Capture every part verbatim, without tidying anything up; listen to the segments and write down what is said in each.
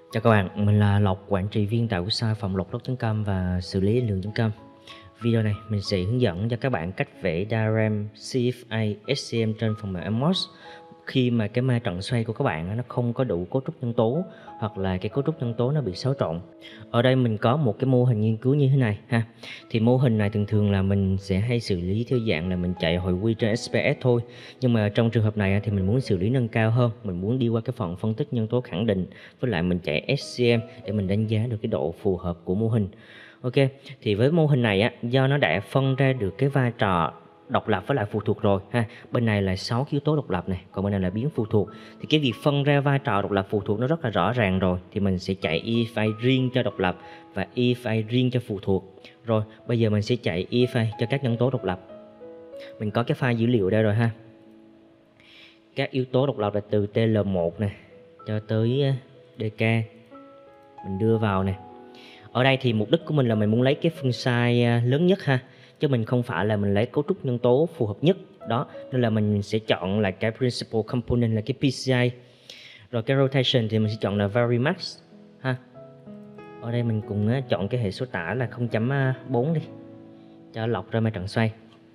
Chào các bạn, mình là Lộc, quản trị viên tại website phòng lộc chấm com và xử lý lượng chấm com. Video này mình sẽ hướng dẫn cho các bạn cách vẽ diagram xê ép a ét xê em trên phần mềm Amos khi mà cái ma trận xoay của các bạn nó không có đủ cấu trúc nhân tố, hoặc là cái cấu trúc nhân tố nó bị xáo trộn. Ở đây mình có một cái mô hình nghiên cứu như thế này ha. Thì mô hình này thường thường là mình sẽ hay xử lý theo dạng là mình chạy hồi quy trên ét pê ét thôi. Nhưng mà trong trường hợp này thì mình muốn xử lý nâng cao hơn, mình muốn đi qua cái phần phân tích nhân tố khẳng định, với lại mình chạy ét xê em để mình đánh giá được cái độ phù hợp của mô hình. Ok, thì với mô hình này á, do nó đã phân ra được cái vai trò độc lập với lại phụ thuộc rồi ha. Bên này là sáu yếu tố độc lập này, còn bên này là biến phụ thuộc. Thì cái việc phân ra vai trò độc lập phụ thuộc nó rất là rõ ràng rồi. Thì mình sẽ chạy if riêng cho độc lập và if riêng cho phụ thuộc. Rồi, bây giờ mình sẽ chạy if cho các nhân tố độc lập. Mình có cái file dữ liệu đây rồi ha. Các yếu tố độc lập là từ tê lờ một này cho tới đê ca. Mình đưa vào nè. Ở đây thì mục đích của mình là mình muốn lấy cái phương size lớn nhất ha, chứ mình không phải là mình lấy cấu trúc nhân tố phù hợp nhất đó, nên là mình sẽ chọn là cái principal component là cái pê xê i. Rồi cái rotation thì mình sẽ chọn là varimax ha. Ở đây mình cùng chọn cái hệ số tả là không chấm bốn đi cho lọc ra ma trận xoay.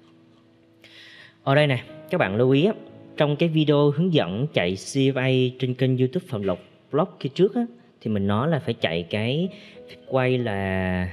Ở đây nè, các bạn lưu ý á, trong cái video hướng dẫn chạy xê ép a trên kênh YouTube Phạm Lộc Blog kia trước á, thì mình nói là phải chạy cái phép quay là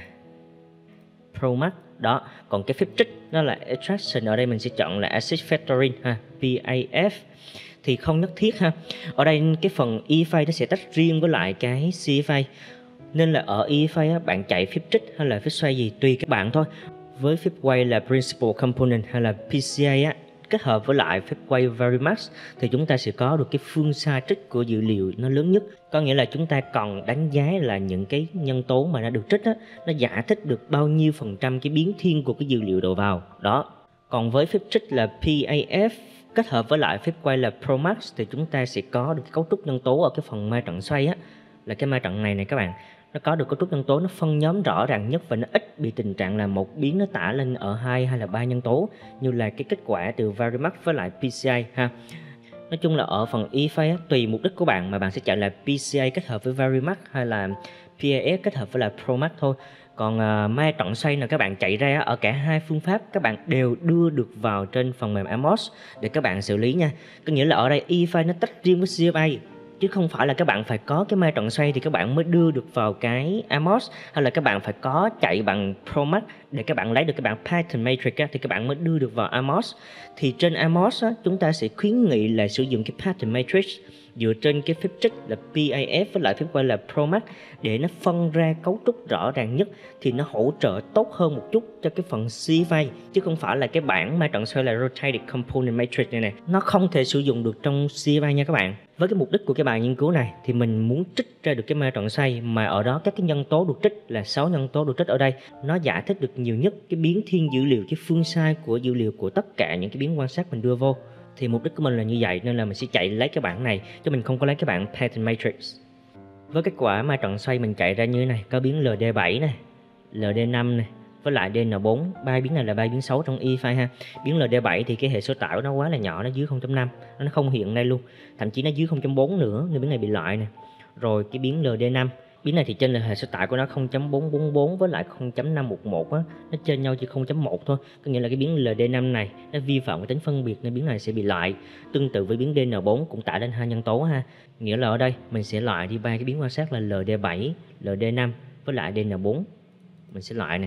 Promax đó, còn cái phép trích đó là Extraction. Ở đây mình sẽ chọn là Acid Factoring ha, pê a ép thì không nhất thiết ha. Ở đây cái phần if nó sẽ tách riêng với lại cái xê ép a, nên là ở if á, bạn chạy phép trích hay là phép xoay gì tùy các bạn thôi. Với phép quay là Principal Component hay là pê xê i á, kết hợp với lại phép quay Varimax thì chúng ta sẽ có được cái phương xa trích của dữ liệu nó lớn nhất. Có nghĩa là chúng ta còn đánh giá là những cái nhân tố mà nó được trích á, nó giải thích được bao nhiêu phần trăm cái biến thiên của cái dữ liệu đầu vào đó. Còn với phép trích là pê a ép kết hợp với lại phép quay là Promax thì chúng ta sẽ có được cái cấu trúc nhân tố ở cái phần ma trận xoay á, là cái ma trận này này các bạn. Nó có được cấu trúc nhân tố nó phân nhóm rõ ràng nhất và nó ít bị tình trạng là một biến nó tả lên ở hai hay là ba nhân tố như là cái kết quả từ Varimax với lại pê xê i ha. Nói chung là ở phần if tùy mục đích của bạn mà bạn sẽ chạy là pê xê i kết hợp với Varimax hay là pê a ép kết hợp với là Promax thôi. Còn uh, ma trận xoay là các bạn chạy ra ở cả hai phương pháp các bạn đều đưa được vào trên phần mềm Amos để các bạn xử lý nha. Có nghĩa là ở đây if nó tách riêng với xê ép a, chứ không phải là các bạn phải có cái ma trận xoay thì các bạn mới đưa được vào cái Amos, hay là các bạn phải có chạy bằng Promax để các bạn lấy được cái bảng pattern matrix á, thì các bạn mới đưa được vào Amos. Thì trên Amos á, chúng ta sẽ khuyến nghị là sử dụng cái pattern matrix dựa trên cái phép trích là pê a ép với lại phép quay là Promax để nó phân ra cấu trúc rõ ràng nhất, thì nó hỗ trợ tốt hơn một chút cho cái phần xê ép a, chứ không phải là cái bảng ma trận xoay là rotated component matrix này này, nó không thể sử dụng được trong xê ép a nha các bạn. Với cái mục đích của cái bài nghiên cứu này thì mình muốn trích ra được cái ma trận xoay mà ở đó các cái nhân tố được trích là sáu nhân tố được trích ở đây, nó giải thích được nhiều nhất cái biến thiên dữ liệu, cái phương sai của dữ liệu của tất cả những cái biến quan sát mình đưa vô. Thì mục đích của mình là như vậy nên là mình sẽ chạy lấy cái bảng này chứ mình không có lấy cái bảng pattern matrix. Với kết quả ma trận xoay mình chạy ra như thế này, có biến lờ đê bảy này, lờ đê năm này với lại đê en bốn, ba biến này là ba biến xấu trong if ha. Biến lờ đê bảy thì cái hệ số tải của nó quá là nhỏ, nó dưới không chấm năm, nó không hiện đây luôn, thậm chí nó dưới không chấm bốn nữa nên biến này bị loại nè. Rồi cái biến lờ đê năm, biến này thì trên là hệ số tải của nó không chấm bốn bốn bốn với lại không chấm năm một một á, nó trên nhau chỉ không chấm một thôi. Có nghĩa là cái biến lờ đê năm này nó vi phạm cái tính phân biệt nên biến này sẽ bị loại. Tương tự với biến đê en bốn cũng tải lên hai nhân tố ha. Nghĩa là ở đây mình sẽ loại đi ba cái biến quan sát là lờ đê bảy, lờ đê năm với lại đê en bốn. Mình sẽ loại nè.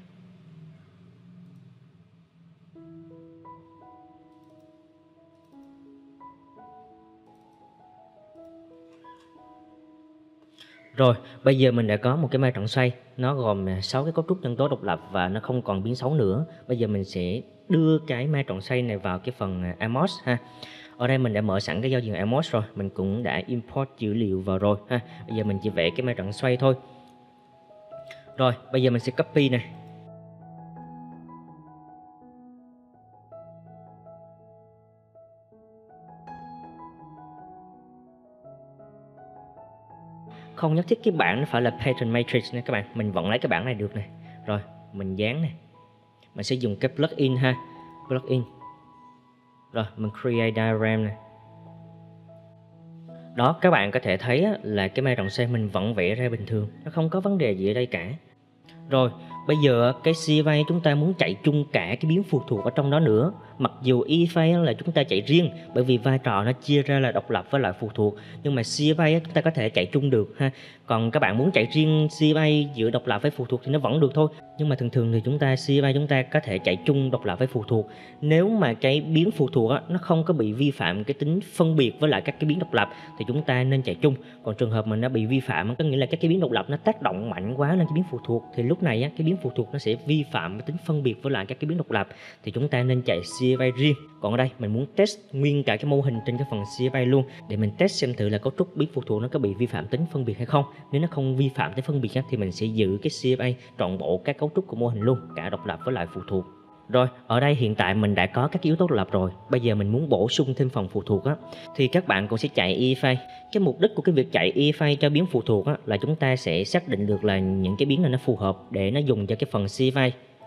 Rồi, bây giờ mình đã có một cái ma trận xoay, nó gồm sáu cái cấu trúc nhân tố độc lập và nó không còn biến xấu nữa. Bây giờ mình sẽ đưa cái ma trận xoay này vào cái phần Amos ha. Ở đây mình đã mở sẵn cái giao diện Amos rồi, mình cũng đã import dữ liệu vào rồi ha. Bây giờ mình chỉ vẽ cái ma trận xoay thôi. Rồi, bây giờ mình sẽ copy này. Không nhất thiết cái bảng nó phải là pattern matrix nha các bạn, mình vẫn lấy cái bảng này được này. Rồi, mình dán này. Mình sẽ dùng cái plugin ha, plugin. Rồi, mình create diagram này. Đó, các bạn có thể thấy á, là cái ma rồng xoay mình vẫn vẽ ra bình thường, nó không có vấn đề gì ở đây cả. Rồi, bây giờ cái xê ép a chúng ta muốn chạy chung cả cái biến phụ thuộc ở trong đó nữa. Mặc dù e phase là chúng ta chạy riêng, bởi vì vai trò nó chia ra là độc lập với lại phụ thuộc, nhưng mà xê ép a chúng ta có thể chạy chung được ha. Còn các bạn muốn chạy riêng xê ép a giữa độc lập với phụ thuộc thì nó vẫn được thôi. Nhưng mà thường thường thì chúng ta xê ép a chúng ta có thể chạy chung độc lập với phụ thuộc. Nếu mà cái biến phụ thuộc á, nó không có bị vi phạm cái tính phân biệt với lại các cái biến độc lập thì chúng ta nên chạy chung. Còn trường hợp mà nó bị vi phạm, có nghĩa là các cái biến độc lập nó tác động mạnh quá lên cái biến phụ thuộc, thì lúc này á, cái biến phụ thuộc nó sẽ vi phạm cái tính phân biệt với lại các cái biến độc lập, thì chúng ta nên chạy xê ép a riêng. Còn ở đây mình muốn test nguyên cả cái mô hình trên cái phần xê ép a luôn, để mình test xem thử là cấu trúc biến phụ thuộc nó có bị vi phạm tính phân biệt hay không. Nếu nó không vi phạm tính phân biệt á, thì mình sẽ giữ cái xê ép a trọn bộ các cấu trúc của mô hình luôn, cả độc lập với lại phụ thuộc. Rồi, ở đây hiện tại mình đã có các yếu tố độc lập rồi. Bây giờ mình muốn bổ sung thêm phần phụ thuộc á, thì các bạn cũng sẽ chạy e phase. Cái mục đích của cái việc chạy e phase cho biến phụ thuộc á, là chúng ta sẽ xác định được là những cái biến này nó phù hợp để nó dùng cho cái phần xê ép a.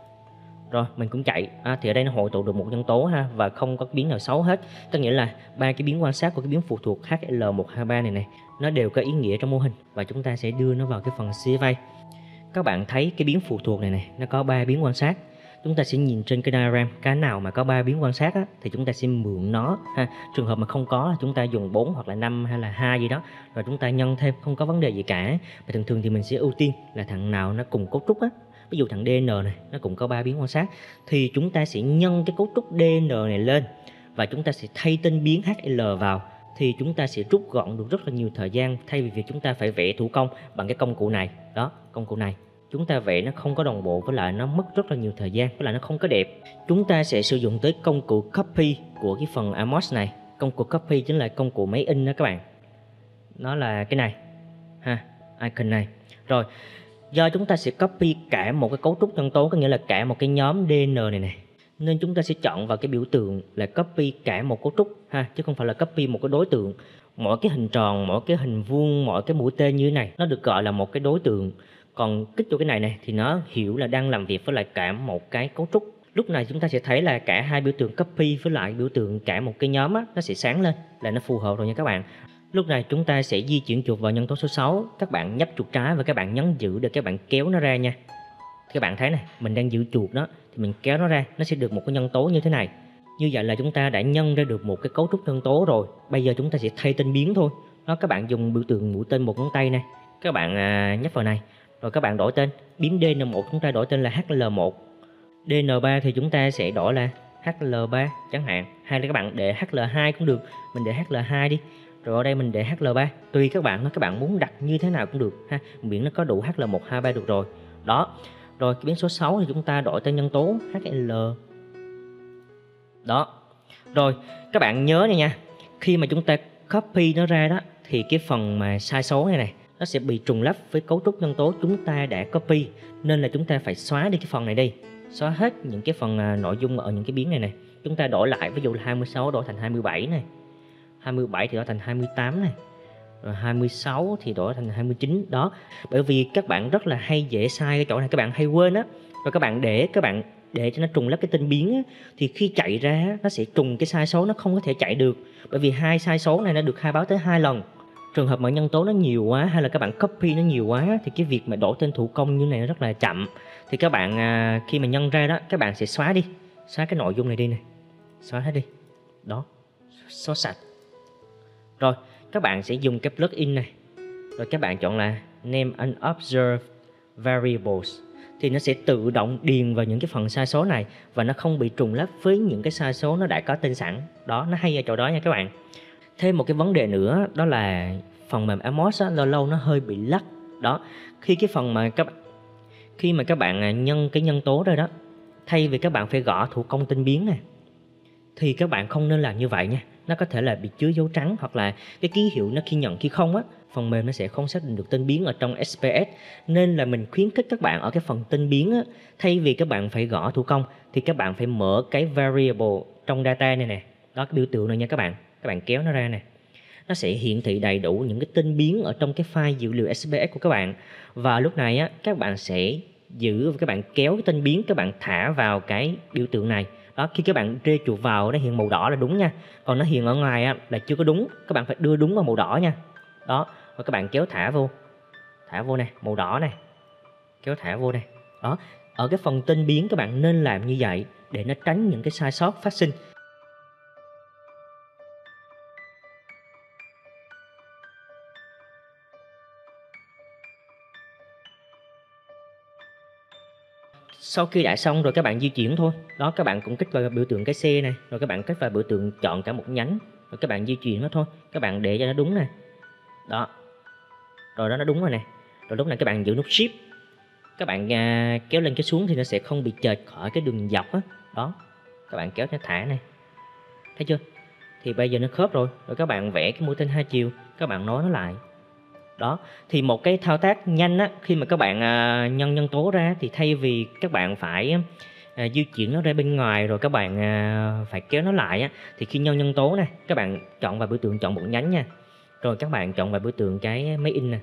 Rồi, mình cũng chạy. À, thì ở đây nó hội tụ được một nhân tố ha, và không có biến nào xấu hết. Có nghĩa là ba cái biến quan sát của cái biến phụ thuộc H L một hai ba này này, nó đều có ý nghĩa trong mô hình, và chúng ta sẽ đưa nó vào cái phần xê ép a. Các bạn thấy cái biến phụ thuộc này này, nó có ba biến quan sát. Chúng ta sẽ nhìn trên cái diagram, cái nào mà có ba biến quan sát á, thì chúng ta sẽ mượn nó ha. Trường hợp mà không có, chúng ta dùng bốn hoặc là năm hay là hai gì đó, rồi chúng ta nhân thêm, không có vấn đề gì cả. Và thường thường thì mình sẽ ưu tiên là thằng nào nó cùng cấu trúc á. Ví dụ thằng đê en này, nó cũng có ba biến quan sát, thì chúng ta sẽ nhân cái cấu trúc đê en này lên, và chúng ta sẽ thay tên biến hát lờ vào, thì chúng ta sẽ rút gọn được rất là nhiều thời gian, thay vì việc chúng ta phải vẽ thủ công bằng cái công cụ này. Đó, công cụ này chúng ta vẽ nó không có đồng bộ, với lại nó mất rất là nhiều thời gian, với lại nó không có đẹp. Chúng ta sẽ sử dụng tới công cụ copy của cái phần Amos này. Công cụ copy chính là công cụ máy in đó các bạn. Nó là cái này ha, icon này. Rồi, do chúng ta sẽ copy cả một cái cấu trúc nhân tố, có nghĩa là cả một cái nhóm đê en này này, nên chúng ta sẽ chọn vào cái biểu tượng là copy cả một cấu trúc ha, chứ không phải là copy một cái đối tượng. Mỗi cái hình tròn, mỗi cái hình vuông, mỗi cái mũi tên như thế này, nó được gọi là một cái đối tượng. Còn kích vô cái này này thì nó hiểu là đang làm việc với lại cả một cái cấu trúc. Lúc này chúng ta sẽ thấy là cả hai biểu tượng copy với lại biểu tượng cả một cái nhóm á, nó sẽ sáng lên là nó phù hợp rồi nha các bạn. Lúc này chúng ta sẽ di chuyển chuột vào nhân tố số sáu. Các bạn nhấp chuột trái và các bạn nhấn giữ để các bạn kéo nó ra nha. Các bạn thấy này, mình đang giữ chuột đó, thì mình kéo nó ra, nó sẽ được một cái nhân tố như thế này. Như vậy là chúng ta đã nhân ra được một cái cấu trúc nhân tố rồi. Bây giờ chúng ta sẽ thay tên biến thôi. Đó, các bạn dùng biểu tượng mũi tên một ngón tay này, các bạn à, nhấp vào này, rồi các bạn đổi tên. Biến đê en một chúng ta đổi tên là hát lờ một, đê en ba thì chúng ta sẽ đổi là hát lờ ba chẳng hạn, hay là các bạn để hát lờ hai cũng được. Mình để hát lờ hai đi, rồi ở đây mình để hát lờ ba, tùy các bạn, các bạn muốn đặt như thế nào cũng được ha, miễn nó có đủ hát lờ một hai ba được rồi. Đó, rồi cái biến số sáu thì chúng ta đổi tên nhân tố hát lờ. Đó, rồi các bạn nhớ này nha, khi mà chúng ta copy nó ra đó, thì cái phần mà sai số này này, nó sẽ bị trùng lắp với cấu trúc nhân tố chúng ta đã copy, nên là chúng ta phải xóa đi cái phần này đi, xóa hết những cái phần à, nội dung ở những cái biến này này. Chúng ta đổi lại, ví dụ là hai mươi sáu đổi thành hai mươi bảy này, hai mươi bảy thì đổi thành hai mươi tám này, rồi hai mươi sáu thì đổi thành hai mươi chín. Đó, bởi vì các bạn rất là hay dễ sai cái chỗ này, các bạn hay quên á, rồi các bạn để các bạn để cho nó trùng lắp cái tên biến á, thì khi chạy ra nó sẽ trùng cái sai số, nó không có thể chạy được, bởi vì hai sai số này nó được khai báo tới hai lần. Trường hợp mà nhân tố nó nhiều quá, hay là các bạn copy nó nhiều quá, thì cái việc mà đổi tên thủ công như này nó rất là chậm. Thì các bạn à, khi mà nhân ra đó, các bạn sẽ xóa đi, xóa cái nội dung này đi này, xóa hết đi. Đó, xóa sạch. Rồi, các bạn sẽ dùng cái plugin này, rồi các bạn chọn là Name Unobserved Variables, thì nó sẽ tự động điền vào những cái phần sai số này, và nó không bị trùng lắp với những cái sai số nó đã có tên sẵn. Đó, nó hay ở chỗ đó nha các bạn. Thêm một cái vấn đề nữa, đó là phần mềm Amos á, lâu lâu nó hơi bị lắc. Đó, khi cái phần mà các khi mà các bạn nhân cái nhân tố rồi đó, thay vì các bạn phải gõ thủ công tên biến này, thì các bạn không nên làm như vậy nha. Nó có thể là bị chứa dấu trắng, hoặc là cái ký hiệu nó khi nhận khi không á, phần mềm nó sẽ không xác định được tên biến ở trong ét pê ét. Nên là mình khuyến khích các bạn ở cái phần tên biến á, thay vì các bạn phải gõ thủ công, thì các bạn phải mở cái variable trong data này nè. Đó, cái biểu tượng này nha các bạn. Các bạn kéo nó ra nè, nó sẽ hiển thị đầy đủ những cái tên biến ở trong cái file dữ liệu ét pê ét của các bạn. Và lúc này á, các bạn sẽ giữ và các bạn kéo cái tên biến, các bạn thả vào cái biểu tượng này, Đó, khi các bạn rê chuột vào nó hiện màu đỏ là đúng nha, còn nó hiện ở ngoài á, là chưa có đúng, các bạn phải đưa đúng vào màu đỏ nha. Đó, và các bạn kéo thả vô, thả vô này, màu đỏ này, kéo thả vô này. Đó, ở cái phần tên biến các bạn nên làm như vậy để nó tránh những cái sai sót phát sinh. Sau khi đã xong rồi các bạn di chuyển thôi. Đó, các bạn cũng kích vào biểu tượng cái xe này, rồi các bạn kích vào biểu tượng chọn cả một nhánh, rồi các bạn di chuyển nó thôi. Các bạn để cho nó đúng nè. Đó. Rồi đó, nó đúng rồi nè. Rồi lúc này các bạn giữ nút Shift. Các bạn à, kéo lên cái xuống thì nó sẽ không bị chệch khỏi cái đường dọc á. Đó. Các bạn kéo nó thả này. Thấy chưa? Thì bây giờ nó khớp rồi. Rồi các bạn vẽ cái mũi tên hai chiều, các bạn nối nó lại. Đó, thì một cái thao tác nhanh á, khi mà các bạn à, nhân nhân tố ra thì thay vì các bạn phải à, di chuyển nó ra bên ngoài rồi các bạn à, phải kéo nó lại á, thì khi nhân nhân tố này các bạn chọn vào biểu tượng chọn một nhánh nha, rồi các bạn chọn vào biểu tượng cái máy in nè,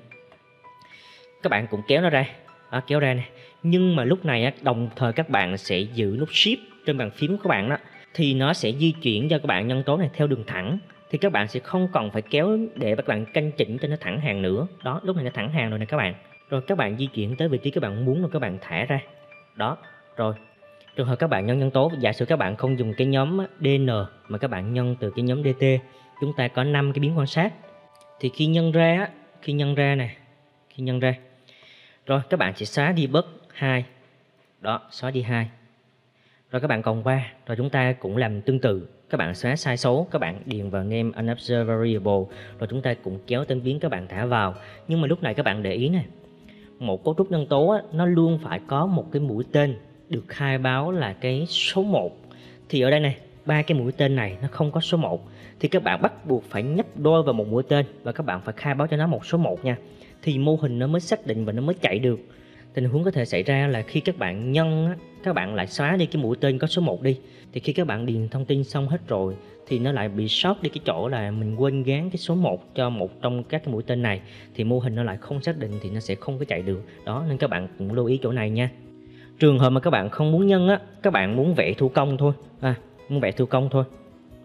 các bạn cũng kéo nó ra, đó, kéo ra nè. Nhưng mà lúc này á, đồng thời các bạn sẽ giữ nút Shift trên bàn phím của các bạn đó, thì nó sẽ di chuyển cho các bạn nhân tố này theo đường thẳng, thì các bạn sẽ không cần phải kéo để các bạn canh chỉnh cho nó thẳng hàng nữa. Đó, lúc này nó thẳng hàng rồi nè các bạn. Rồi các bạn di chuyển tới vị trí các bạn muốn rồi các bạn thả ra. Đó, rồi trường hợp các bạn nhân nhân tố, giả sử các bạn không dùng cái nhóm đê en mà các bạn nhân từ cái nhóm đê tê, chúng ta có năm cái biến quan sát. Thì khi nhân ra khi nhân ra nè, khi nhân ra rồi các bạn sẽ xóa đi bớt hai. Đó, xóa đi hai. Rồi các bạn còn qua, rồi chúng ta cũng làm tương tự. Các bạn xóa sai số, các bạn điền vào name unobserved variable, rồi chúng ta cũng kéo tên biến các bạn thả vào. Nhưng mà lúc này các bạn để ý nè, một cấu trúc nhân tố á, nó luôn phải có một cái mũi tên được khai báo là cái số một. Thì ở đây này, ba cái mũi tên này nó không có số một, thì các bạn bắt buộc phải nhấp đôi vào một mũi tên và các bạn phải khai báo cho nó một số một nha, thì mô hình nó mới xác định và nó mới chạy được. Tình huống có thể xảy ra là khi các bạn nhân á, các bạn lại xóa đi cái mũi tên có số một đi, thì khi các bạn điền thông tin xong hết rồi thì nó lại bị sót đi cái chỗ là mình quên gán cái số một cho một trong các cái mũi tên này, thì mô hình nó lại không xác định thì nó sẽ không có chạy được. Đó, nên các bạn cũng lưu ý chỗ này nha. Trường hợp mà các bạn không muốn nhân á, các bạn muốn vẽ thủ công thôi, à, muốn vẽ thủ công thôi,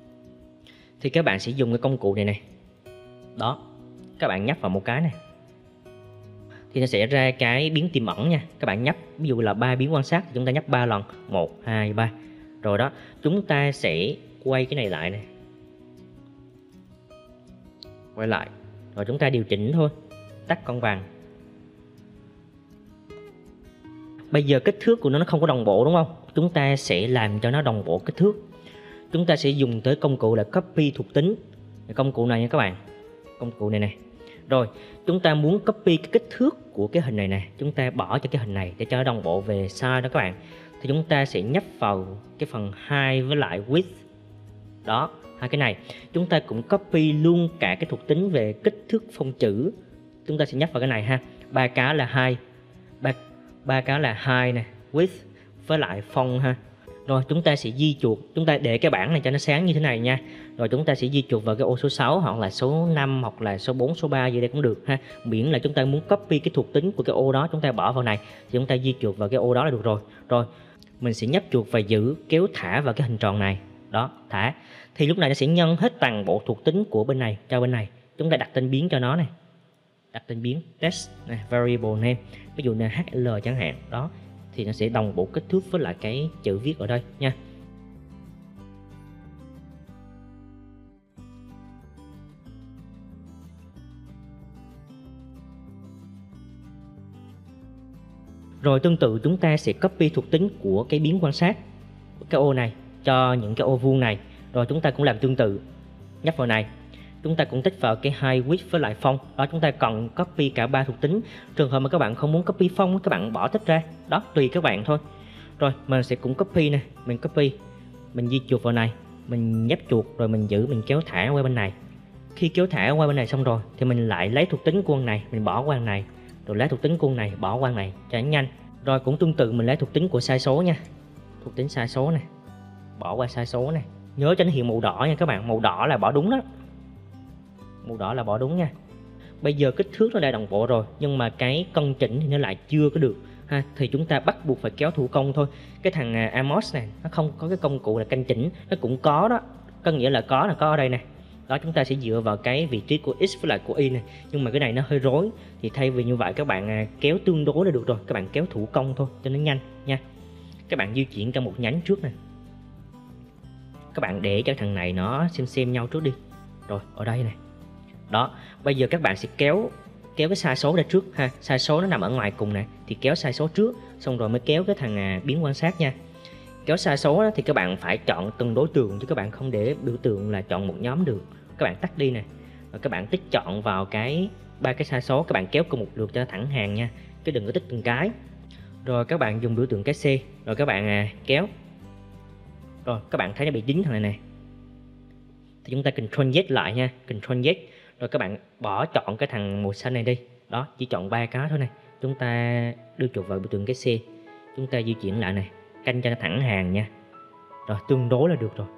thì các bạn sẽ dùng cái công cụ này này. Đó, các bạn nhấp vào một cái này thì nó sẽ ra cái biến tiềm ẩn nha. Các bạn nhấp, ví dụ là ba biến quan sát thì chúng ta nhấp ba lần, một, hai, ba. Rồi đó, chúng ta sẽ quay cái này lại này, quay lại, rồi chúng ta điều chỉnh thôi, tắt con vàng. Bây giờ kích thước của nó nó không có đồng bộ đúng không? Chúng ta sẽ làm cho nó đồng bộ kích thước. Chúng ta sẽ dùng tới công cụ là copy thuộc tính. Công cụ này nha các bạn, công cụ này này. Rồi, chúng ta muốn copy cái kích thước của cái hình này nè, chúng ta bỏ cho cái hình này để cho nó đồng bộ về size đó các bạn. Thì chúng ta sẽ nhấp vào cái phần hai với lại width. Đó, hai cái này. Chúng ta cũng copy luôn cả cái thuộc tính về kích thước phông chữ. Chúng ta sẽ nhấp vào cái này ha. Ba cái là hai. Ba ba cái là hai nè, width với lại phông ha. Rồi chúng ta sẽ di chuột, chúng ta để cái bảng này cho nó sáng như thế này nha. Rồi chúng ta sẽ di chuột vào cái ô số sáu hoặc là số năm hoặc là số bốn, số ba gì đây cũng được ha. Miễn là chúng ta muốn copy cái thuộc tính của cái ô đó, chúng ta bỏ vào này thì chúng ta di chuột vào cái ô đó là được rồi. Rồi, mình sẽ nhấp chuột và giữ kéo thả vào cái hình tròn này. Đó, thả. Thì lúc này nó sẽ nhân hết toàn bộ thuộc tính của bên này cho bên này. Chúng ta đặt tên biến cho nó này. Đặt tên biến text này, variable name, ví dụ là hát lờ chẳng hạn. Đó, thì nó sẽ đồng bộ kích thước với lại cái chữ viết ở đây nha. Rồi tương tự chúng ta sẽ copy thuộc tính của cái biến quan sát, cái ô này cho những cái ô vuông này. Rồi chúng ta cũng làm tương tự, nhấp vào này, chúng ta cũng tích vào cái height, width với lại phông. Đó, chúng ta cần copy cả ba thuộc tính. Trường hợp mà các bạn không muốn copy phông, các bạn bỏ tích ra. Đó, tùy các bạn thôi. Rồi mình sẽ cũng copy nè, mình copy, mình di chuột vào này, mình nhấp chuột rồi mình giữ, mình kéo thả qua bên này. Khi kéo thả qua bên này xong rồi thì mình lại lấy thuộc tính của con này, mình bỏ qua con này, rồi lấy thuộc tính của con này, bỏ qua con này cho nó nhanh. Rồi cũng tương tự mình lấy thuộc tính của sai số nha, thuộc tính sai số này, bỏ qua sai số này. Nhớ cho nó hiện màu đỏ nha các bạn, màu đỏ là bỏ đúng đó, màu đỏ là bỏ đúng nha. Bây giờ kích thước nó đã đồng bộ rồi, nhưng mà cái cân chỉnh thì nó lại chưa có được. ha, thì chúng ta bắt buộc phải kéo thủ công thôi. Cái thằng à, Amos này nó không có cái công cụ là canh chỉnh, nó cũng có đó, có nghĩa là có là có ở đây nè. Đó, chúng ta sẽ dựa vào cái vị trí của X với lại của Y này, nhưng mà cái này nó hơi rối, thì thay vì như vậy các bạn à, kéo tương đối là được rồi, các bạn kéo thủ công thôi cho nó nhanh nha. Các bạn di chuyển cả một nhánh trước này, các bạn để cho thằng này nó xem xem nhau trước đi. Rồi ở đây này, đó, bây giờ các bạn sẽ kéo kéo cái sai số ra trước ha, sai số nó nằm ở ngoài cùng nè, thì kéo sai số trước, xong rồi mới kéo cái thằng à, biến quan sát nha. Kéo sai số đó, thì các bạn phải chọn từng đối tượng chứ các bạn không để biểu tượng là chọn một nhóm được. Các bạn tắt đi nè, rồi các bạn tích chọn vào cái ba cái sai số, các bạn kéo cùng một lượt cho thẳng hàng nha, chứ đừng có tích từng cái. Rồi các bạn dùng biểu tượng cái C, rồi các bạn à, kéo. Rồi các bạn thấy nó bị dính thằng này nè, thì chúng ta Ctrl Z lại nha, Ctrl Z, rồi các bạn bỏ chọn cái thằng màu xanh này đi. Đó, chỉ chọn ba cái thôi này, chúng ta đưa chuột vào biểu tượng cái C, chúng ta di chuyển lại này, canh cho nó thẳng hàng nha. Rồi tương đối là được rồi.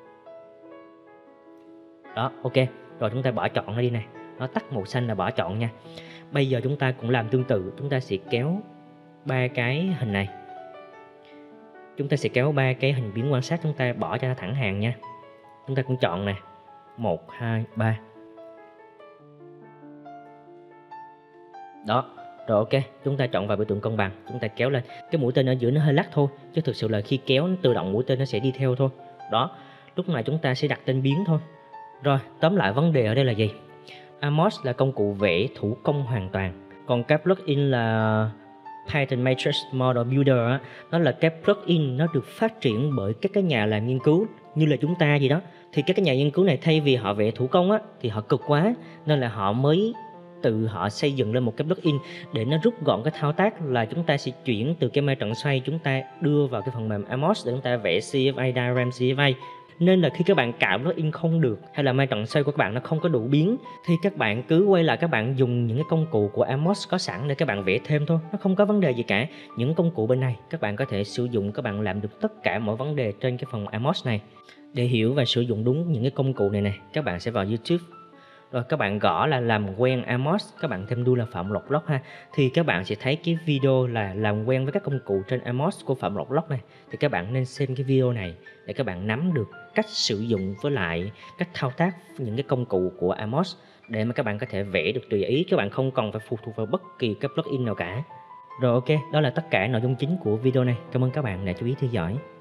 Đó, ok, rồi chúng ta bỏ chọn nó đi này, nó tắt màu xanh là bỏ chọn nha. Bây giờ chúng ta cũng làm tương tự, chúng ta sẽ kéo ba cái hình này, chúng ta sẽ kéo ba cái hình biến quan sát, chúng ta bỏ cho nó thẳng hàng nha. Chúng ta cũng chọn nè, một, hai, ba. Đó, rồi ok, chúng ta chọn vào biểu tượng cân bằng, chúng ta kéo lên. Cái mũi tên ở giữa nó hơi lắc thôi, chứ thực sự là khi kéo nó tự động mũi tên nó sẽ đi theo thôi. Đó, lúc này chúng ta sẽ đặt tên biến thôi. Rồi, tóm lại vấn đề ở đây là gì? Amos là công cụ vẽ thủ công hoàn toàn, còn cái plugin là Python Matrix Model Builder á, nó là cái plugin nó được phát triển bởi các cái nhà làm nghiên cứu như là chúng ta gì đó. Thì các cái nhà nghiên cứu này thay vì họ vẽ thủ công á thì họ cực quá, nên là họ mới tự họ xây dựng lên một cái plugin để nó rút gọn cái thao tác, là chúng ta sẽ chuyển từ cái ma trận xoay chúng ta đưa vào cái phần mềm Amos để chúng ta vẽ xê ép a, diagram xê ép a. Nên là khi các bạn cạo plugin không được, hay là ma trận xoay của các bạn nó không có đủ biến, thì các bạn cứ quay lại các bạn dùng những cái công cụ của Amos có sẵn để các bạn vẽ thêm thôi, nó không có vấn đề gì cả. Những công cụ bên này các bạn có thể sử dụng, các bạn làm được tất cả mọi vấn đề trên cái phần Amos này. Để hiểu và sử dụng đúng những cái công cụ này nè, các bạn sẽ vào YouTube, rồi các bạn gõ là làm quen Amos, các bạn thêm đuôi là Phạm Lộc Blog ha, thì các bạn sẽ thấy cái video là làm quen với các công cụ trên Amos của Phạm Lộc Blog này. Thì các bạn nên xem cái video này để các bạn nắm được cách sử dụng với lại cách thao tác những cái công cụ của Amos, để mà các bạn có thể vẽ được tùy ý, các bạn không cần phải phụ thuộc vào bất kỳ cái plugin nào cả. Rồi ok, đó là tất cả nội dung chính của video này. Cảm ơn các bạn đã chú ý theo dõi.